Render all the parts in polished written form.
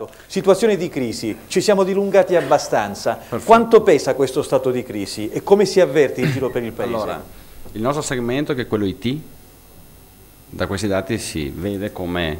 Situazione di crisi, ci siamo dilungati abbastanza. Perfetto. Quanto pesa questo stato di crisi e come si avverte in giro per il Paese? Allora, il nostro segmento, che è quello IT, da questi dati si vede come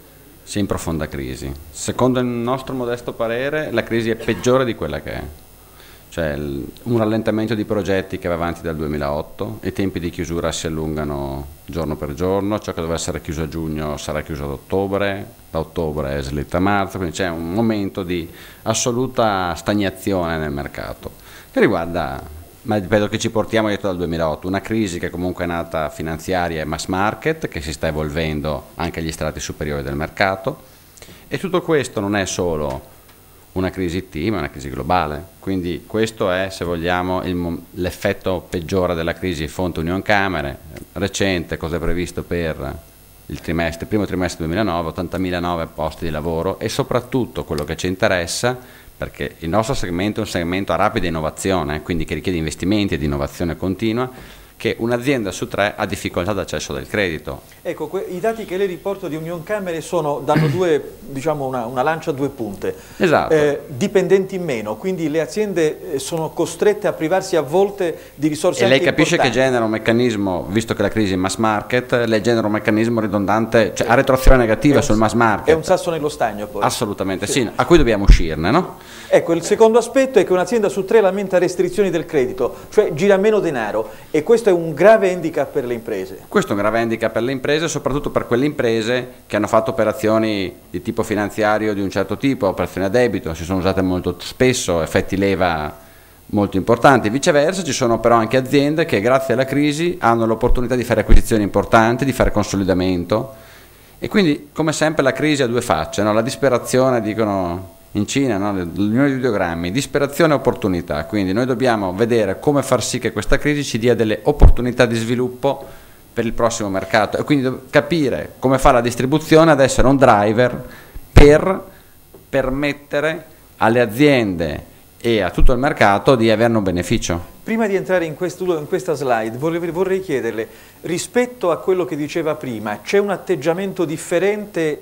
sia in profonda crisi. Secondo il nostro modesto parere, la crisi è peggiore di quella che è. Cioè un rallentamento di progetti che va avanti dal 2008, i tempi di chiusura si allungano giorno per giorno, ciò che doveva essere chiuso a giugno sarà chiuso ad ottobre, da ottobre è slitta a marzo, quindi c'è un momento di assoluta stagnazione nel mercato, che riguarda, ma ripeto, che ci portiamo dietro dal 2008, una crisi che comunque è nata finanziaria e mass market, che si sta evolvendo anche agli strati superiori del mercato, e tutto questo non è solo una crisi IT, ma è una crisi globale. Quindi questo è, se vogliamo, l'effetto peggiore della crisi fonte Unioncamere, recente, cosa è previsto per il primo trimestre 2009, 80.000 posti di lavoro, e soprattutto quello che ci interessa, perché il nostro segmento è un segmento a rapida innovazione, quindi che richiede investimenti e di innovazione continua, che un'azienda su 3 ha difficoltà d'accesso del credito. Ecco, i dati che lei riporta di Unioncamere danno diciamo una lancia a due punte. Esatto. Dipendenti in meno, quindi le aziende sono costrette a privarsi a volte di risorse e lei anche capisce importanti. che genera un meccanismo, visto che la crisi è mass market, lei genera un meccanismo ridondante, cioè ha retroazione negativa sul mass market. È un sasso nello stagno poi. Assolutamente sì, a cui dobbiamo uscirne, no? Ecco, il secondo aspetto è che un'azienda su 3 lamenta restrizioni del credito, cioè gira meno denaro, e questo è un grave handicap per le imprese. Questo è un grave handicap per le imprese, soprattutto per quelle imprese che hanno fatto operazioni di tipo finanziario di un certo tipo, operazioni a debito, si sono usate molto spesso, effetti leva molto importanti. Viceversa ci sono però anche aziende che grazie alla crisi hanno l'opportunità di fare acquisizioni importanti, di fare consolidamento, e quindi come sempre la crisi ha due facce, no? La disperazione, dicono in Cina, no? L'unione di ideogrammi, disperazione e opportunità, quindi noi dobbiamo vedere come far sì che questa crisi ci dia delle opportunità di sviluppo per il prossimo mercato, e quindi capire come fa la distribuzione ad essere un driver per permettere alle aziende e a tutto il mercato di averne un beneficio. Prima di entrare in questa slide vorrei chiederle, rispetto a quello che diceva prima, c'è un atteggiamento differente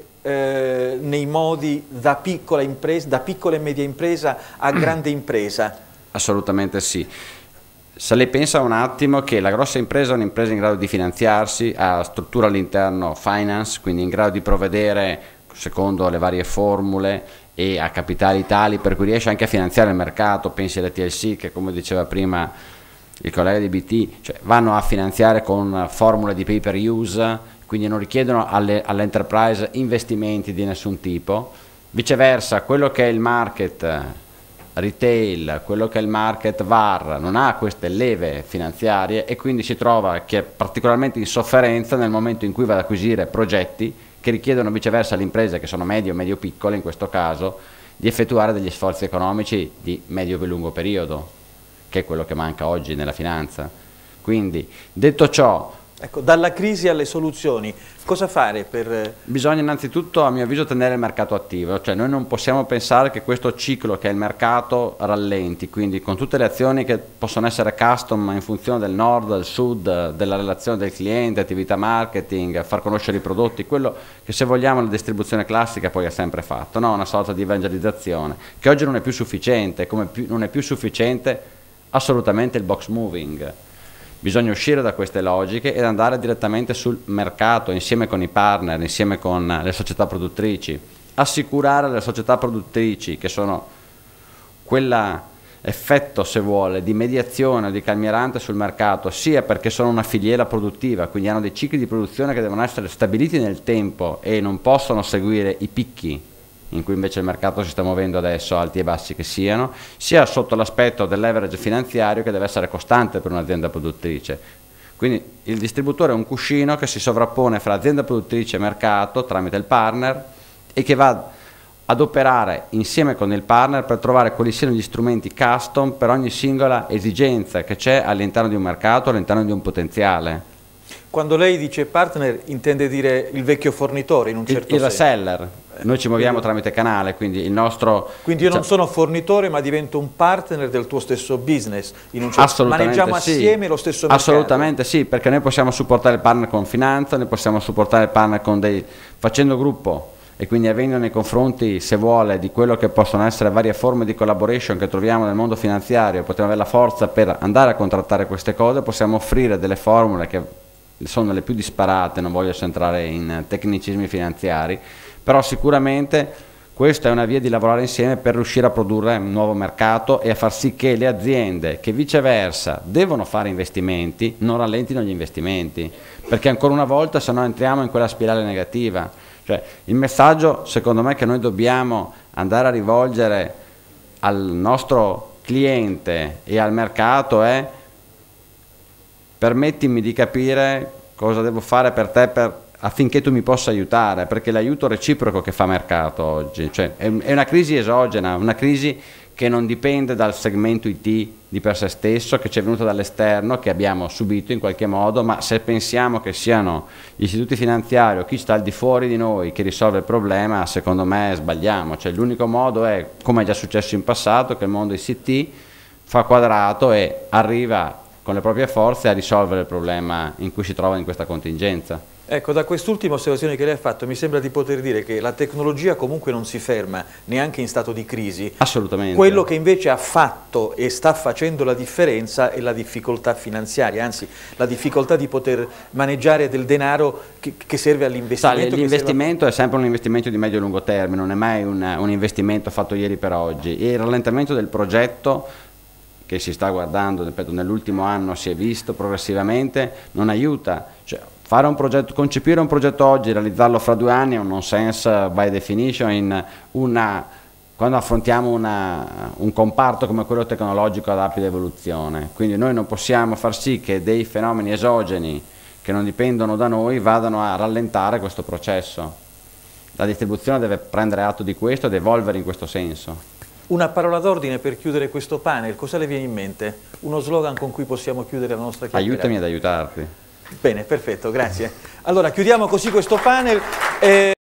nei modi da piccola e media impresa a grande impresa? Assolutamente sì. Se lei pensa un attimo che la grossa impresa è un'impresa in grado di finanziarsi, ha struttura all'interno finance, quindi in grado di provvedere secondo le varie formule e a capitali tali per cui riesce anche a finanziare il mercato, pensi alle TLC che, come diceva prima il collega di BT, cioè vanno a finanziare con formule di pay per use, quindi non richiedono all'enterprise investimenti di nessun tipo. Viceversa, quello che è il market retail, quello che è il market VAR non ha queste leve finanziarie, e quindi si trova che è particolarmente in sofferenza nel momento in cui va ad acquisire progetti che richiedono viceversa alle imprese, che sono medio piccole in questo caso, di effettuare degli sforzi economici di medio e lungo periodo, che è quello che manca oggi nella finanza. Quindi, detto ciò, ecco, dalla crisi alle soluzioni, cosa fare per... Bisogna innanzitutto, a mio avviso, tenere il mercato attivo, cioè noi non possiamo pensare che questo ciclo che è il mercato rallenti, quindi con tutte le azioni che possono essere custom in funzione del nord, del sud, della relazione del cliente, attività marketing, far conoscere i prodotti, quello che se vogliamo la distribuzione classica poi ha sempre fatto, no? Una sorta di evangelizzazione, che oggi non è più sufficiente, non è più sufficiente assolutamente il box moving. Bisogna uscire da queste logiche ed andare direttamente sul mercato insieme con i partner, insieme con le società produttrici, assicurare alle società produttrici, che sono quell'effetto, se vuole, di mediazione o di calmierante sul mercato, sia perché sono una filiera produttiva, quindi hanno dei cicli di produzione che devono essere stabiliti nel tempo e non possono seguire i picchi in cui invece il mercato si sta muovendo adesso, alti e bassi che siano, sia sotto l'aspetto del leverage finanziario, che deve essere costante per un'azienda produttrice. Quindi il distributore è un cuscino che si sovrappone fra azienda produttrice e mercato tramite il partner, e che va ad operare insieme con il partner per trovare quali siano gli strumenti custom per ogni singola esigenza che c'è all'interno di un mercato, all'interno di un potenziale. Quando lei dice partner intende dire il vecchio fornitore in un certo senso? Il reseller. Noi ci muoviamo tramite canale, quindi il nostro... Quindi io non sono fornitore, ma divento un partner del tuo stesso business, in un certo... maneggiamo assieme lo stesso mercato. Assolutamente sì, perché noi possiamo supportare il partner con finanza, noi possiamo supportare il partner con facendo gruppo e quindi avendo nei confronti, se vuole, di quello che possono essere varie forme di collaboration che troviamo nel mondo finanziario, potremo avere la forza per andare a contrattare queste cose, possiamo offrire delle formule che sono le più disparate, non voglio entrare in tecnicismi finanziari, però sicuramente questa è una via di lavorare insieme per riuscire a produrre un nuovo mercato e a far sì che le aziende che viceversa devono fare investimenti non rallentino gli investimenti, perché ancora una volta se no entriamo in quella spirale negativa. Cioè, il messaggio secondo me che noi dobbiamo andare a rivolgere al nostro cliente e al mercato è: permettimi di capire cosa devo fare per te affinché tu mi possa aiutare, perché l'aiuto reciproco che fa mercato oggi, cioè è una crisi esogena, una crisi che non dipende dal segmento IT di per sé stesso, che ci è venuto dall'esterno, che abbiamo subito in qualche modo, ma se pensiamo che siano gli istituti finanziari o chi sta al di fuori di noi che risolve il problema, secondo me sbagliamo. Cioè, l'unico modo è, come è già successo in passato, che il mondo ICT fa quadrato e arriva con le proprie forze a risolvere il problema in cui si trova in questa contingenza. Ecco, da quest'ultima osservazione che lei ha fatto mi sembra di poter dire che la tecnologia comunque non si ferma neanche in stato di crisi. Assolutamente. Quello che invece ha fatto e sta facendo la differenza è la difficoltà finanziaria, anzi la difficoltà di poter maneggiare del denaro che serve all'investimento. L'investimento è sempre un investimento di medio-lungo termine, non è mai un investimento fatto ieri per oggi. E il rallentamento del progetto che si sta guardando, ripeto, nell'ultimo anno si è visto progressivamente, non aiuta. Cioè, fare un progetto, concepire un progetto oggi, realizzarlo fra 2 anni è un nonsense by definition quando affrontiamo un comparto come quello tecnologico ad rapida evoluzione. Quindi noi non possiamo far sì che dei fenomeni esogeni che non dipendono da noi vadano a rallentare questo processo. La distribuzione deve prendere atto di questo ed evolvere in questo senso. Una parola d'ordine per chiudere questo panel, cosa le viene in mente? Uno slogan con cui possiamo chiudere la nostra chiacchierata? Aiutami ad aiutarti. Bene, perfetto, grazie. Allora, chiudiamo così questo panel.